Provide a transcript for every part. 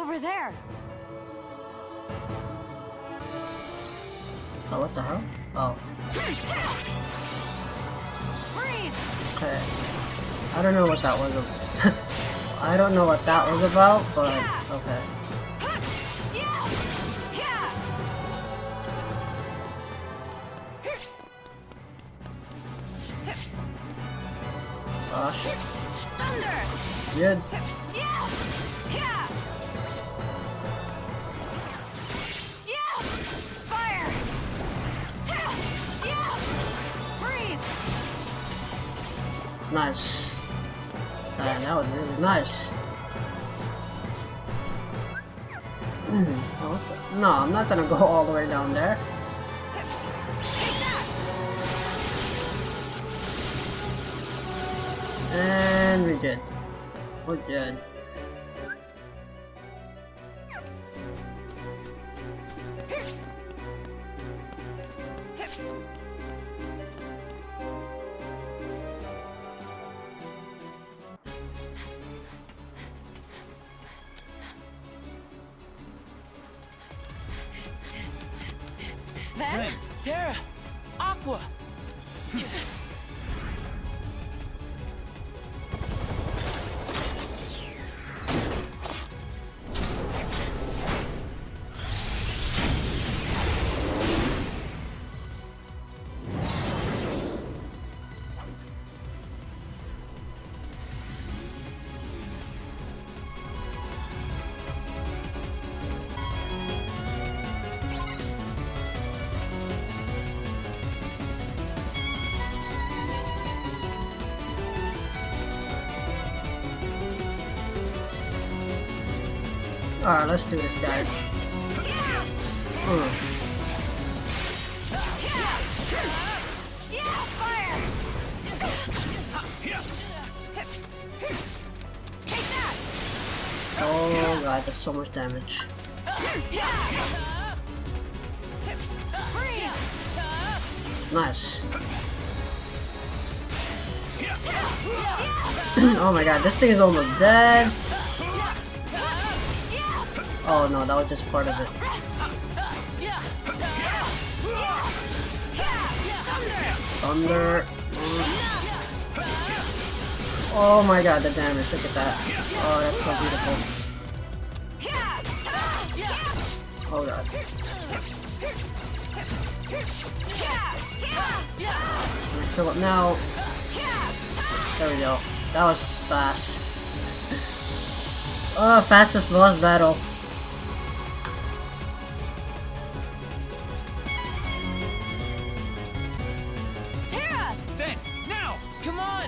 over there. Oh, what the hell? Oh. Freeze! Okay. I don't know what that was. I don't know what that was about, but okay. Oh shit. Good. Fire! Freeze! Nice. Man, that was really nice. No, I'm not gonna go all the way down there. And we're good. We're good. Ven? Terra! Aqua! Alright, let's do this, guys. Oh god, that's so much damage. Nice. Oh my god, this thing is almost dead. Oh no, that was just part of it. Thunder. Oh my god, the damage, look at that. Oh, that's so beautiful. Oh god. Just gonna kill it now. There we go. That was fast. Oh, fastest boss battle. Terra! Ven, now! Come on!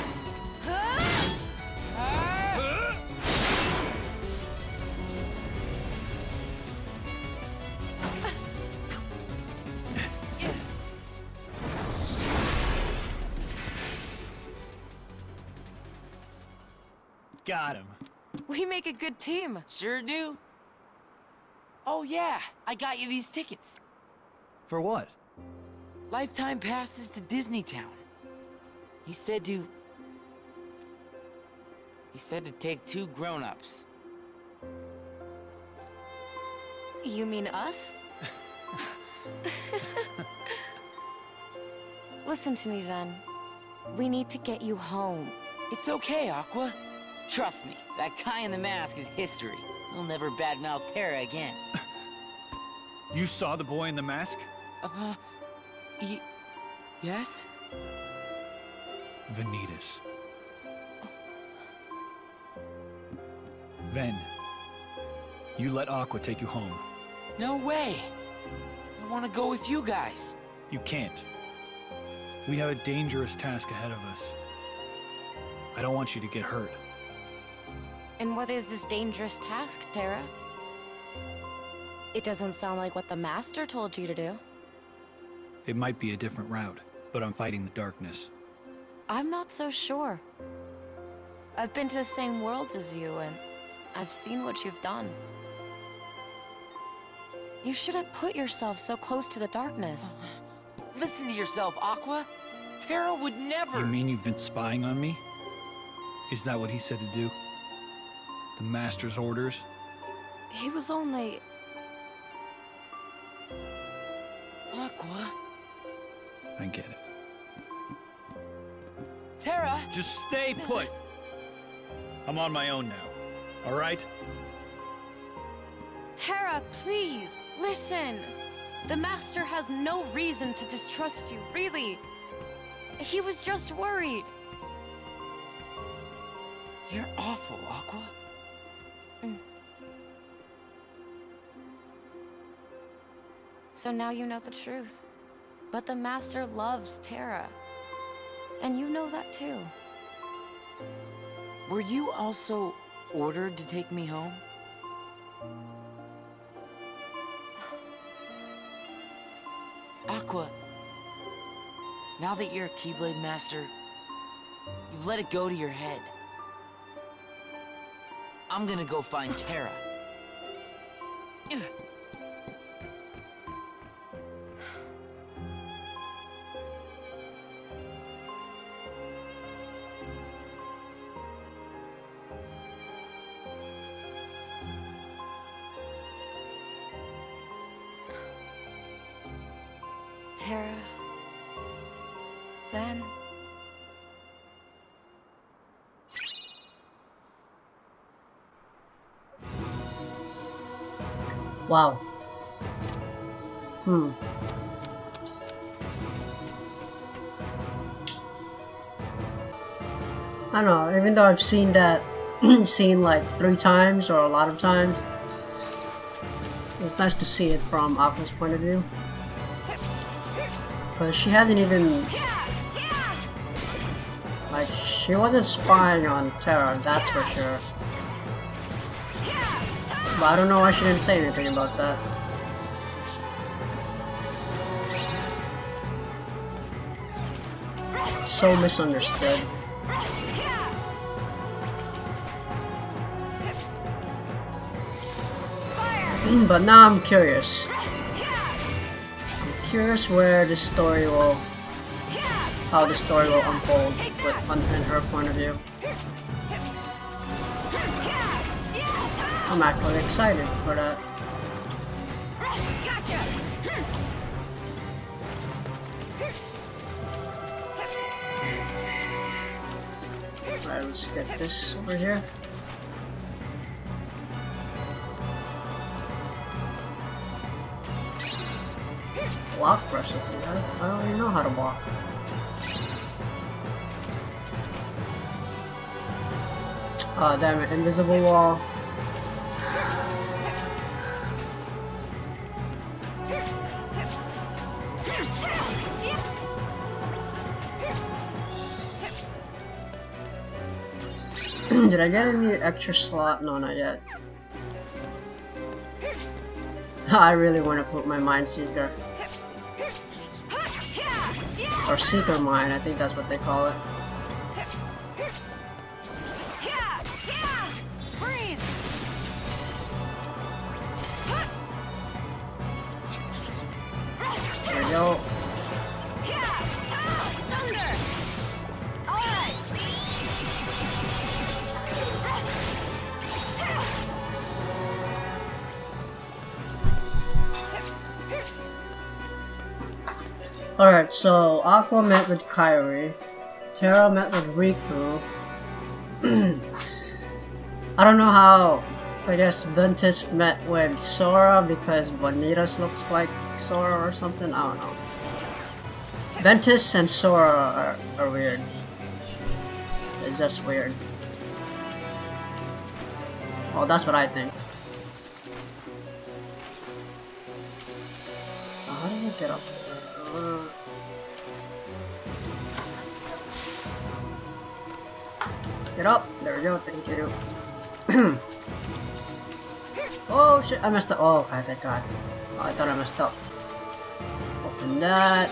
Got him. We make a good team. Sure do. Oh yeah, I got you these tickets. For what? Lifetime passes to Disney Town. He said to take 2 grown-ups. You mean us? Listen to me, Ven. We need to get you home. It's okay, Aqua. Trust me, that guy in the mask is history. He'll never badmouth Terra again. You saw the boy in the mask? Yes? Vanitas. Ven, you let Aqua take you home. No way! I want to go with you guys. You can't. We have a dangerous task ahead of us. I don't want you to get hurt. And what is this dangerous task, Terra? It doesn't sound like what the Master told you to do. It might be a different route, but I'm fighting the darkness. I'm not so sure. I've been to the same worlds as you, and I've seen what you've done. You shouldn't put yourself so close to the darkness. Listen to yourself, Aqua. Terra would never... You mean you've been spying on me? Is that what he said to do? The Master's orders? He was only... Aqua? I get it. Terra? Just stay put. I'm on my own now. All right? Terra, please, listen. The Master has no reason to distrust you, really. He was just worried. You're awful, Aqua. So now you know the truth. But the Master loves Terra. And you know that too. Were you also ordered to take me home? Aqua, now that you're a Keyblade Master, you've let it go to your head. I'm gonna go find Terra. Terra... Then... Wow. I don't know, even though I've seen that scene like 3 times or a lot of times, it's nice to see it from Aqua's point of view. Because she hasn't even... like, she wasn't spying on Terra, that's for sure. But I don't know why she didn't say anything about that. So misunderstood. But now I'm curious. I'm curious where this story will... how the story will unfold in her point of view. I'm actually excited for that. Alright, let's get this over here. Block recipe. I don't even know how to block. Oh damn it, invisible wall. Did I get any extra slot? No, not yet. I really want to put my Mind Seeker. Or Seeker Mine, I think that's what they call it. There we go. Alright, so Aqua met with Kairi, Terra met with Riku. I don't know how, I guess Ventus met with Sora because Vanitas looks like Sora or something, I don't know. Ventus and Sora are weird. It's just weird. Well, that's what I think. How do we get up there? Get up! There we go, thank you. Oh shit, I messed up. Oh, okay, thank god. Oh, I thought I messed up. Open that.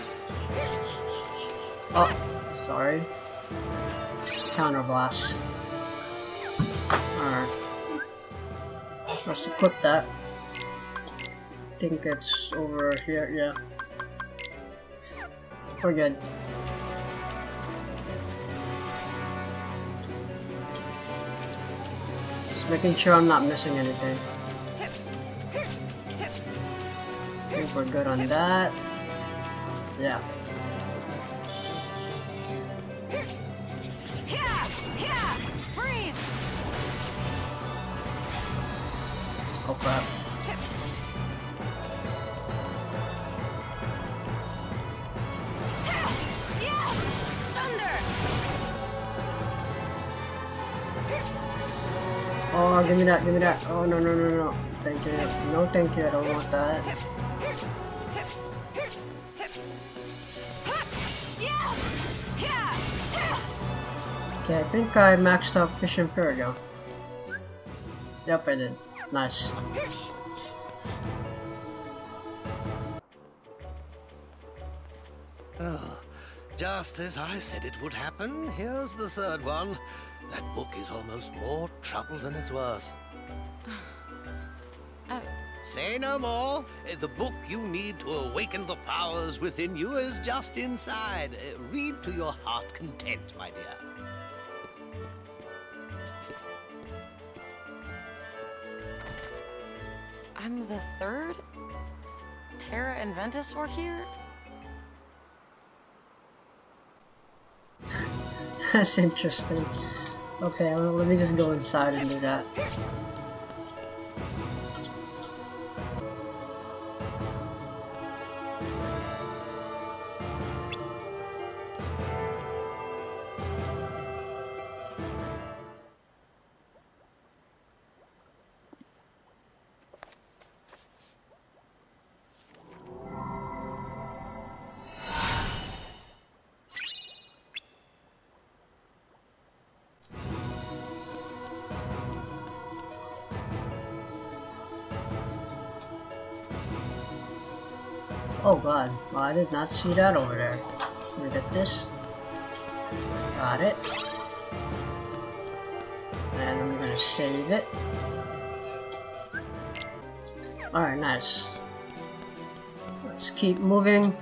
Oh, sorry. Counter blast. Alright. Let's equip that. I think it's over here, yeah. We're good. Just making sure I'm not missing anything. think we're good on that. Yeah. Freeze! Oh crap. Thunder! Oh, give me that, give me that. Oh, no, no, no, no. Thank you. No, thank you. I don't want that. Okay, I think I maxed out Fish and Furigo. Yep, I did. Nice. Oh, just as I said it would happen, here's the third one. That book is almost more trouble than it's worth. Say no more. The book you need to awaken the powers within you is just inside. Read to your heart's content, my dear. I'm the third? Terra and Ventus were here? That's interesting. Okay, well, let me just go inside and do that. Oh god, well, I did not see that over there. Let me get this. Got it. And I'm gonna save it. Alright, nice. Let's keep moving.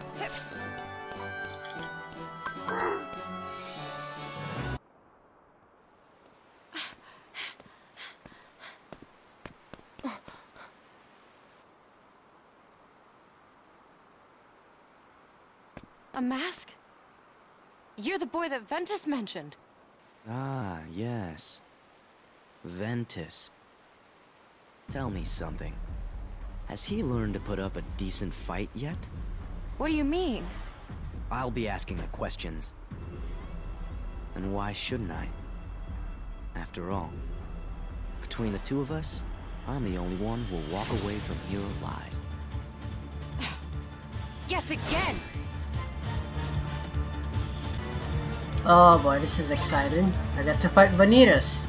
A mask? You're the boy that Ventus mentioned. Ah, yes. Ventus. Tell me something. Has he learned to put up a decent fight yet? What do you mean? I'll be asking the questions. And why shouldn't I? After all, between the two of us, I'm the only one who will walk away from here alive. Guess again! Oh boy, this is exciting. I get to fight Vanitas.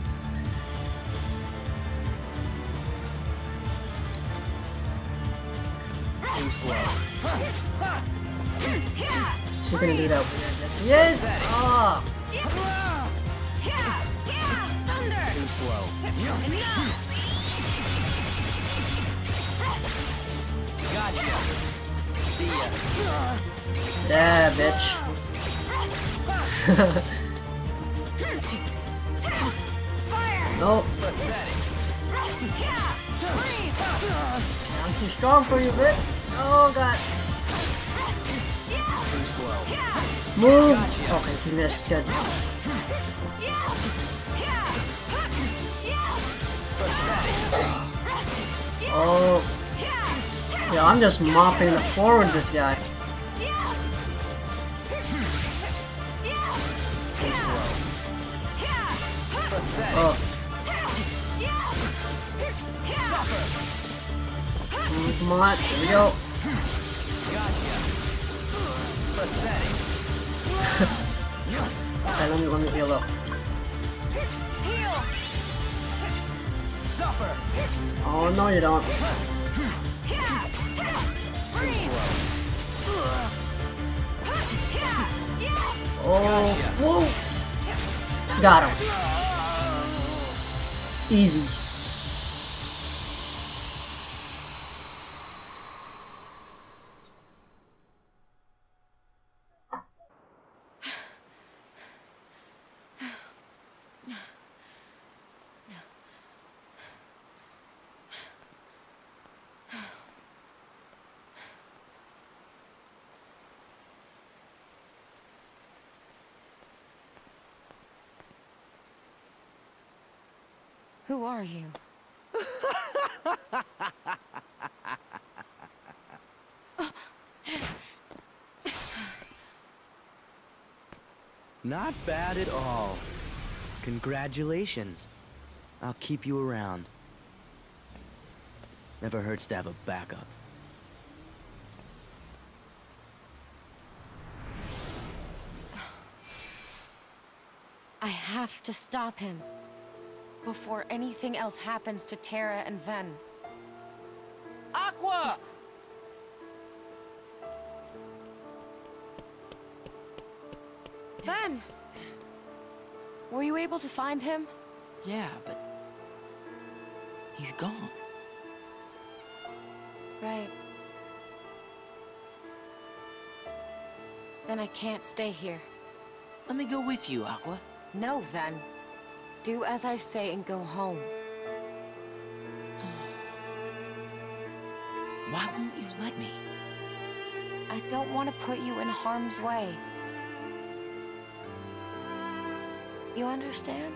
Too slow. She's gonna do that weirdness. Yes! Oh! Too slow. Gotcha. See ya. Yeah, bitch. Nope. I'm too strong for you, bitch. Oh god. Too slow. Move. Okay, he missed. Good. Oh. Yeah, I'm just mopping the floor with this guy. Oh. Come on, here we go. Okay, let me heal up. Oh no, you don't. Oh, whoa! Got him. Easy. Who are you? Not bad at all. Congratulations. I'll keep you around. Never hurts to have a backup. I have to stop him before anything else happens to Terra and Ven. Aqua! Ven! Were you able to find him? Yeah, but he's gone. Right. Then I can't stay here. Let me go with you, Aqua. No, Ven. Do as I say and go home. Why won't you let me? I don't want to put you in harm's way. You understand?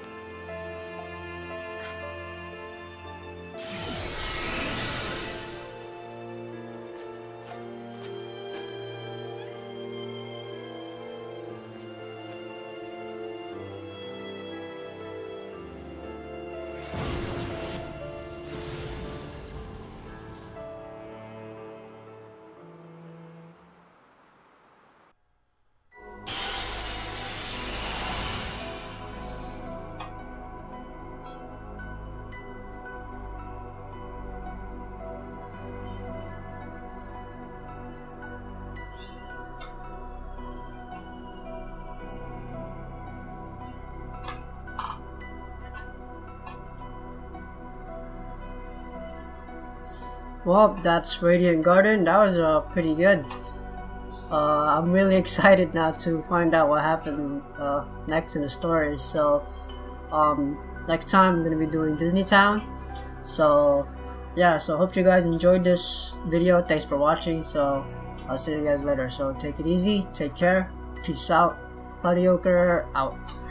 Well, that's Radiant Garden. That was pretty good. I'm really excited now to find out what happened next in the story. So next time I'm gonna be doing Disney Town. So yeah, so hope you guys enjoyed this video. Thanks for watching. So I'll see you guys later. So take it easy, take care, peace out. Clydeokre out.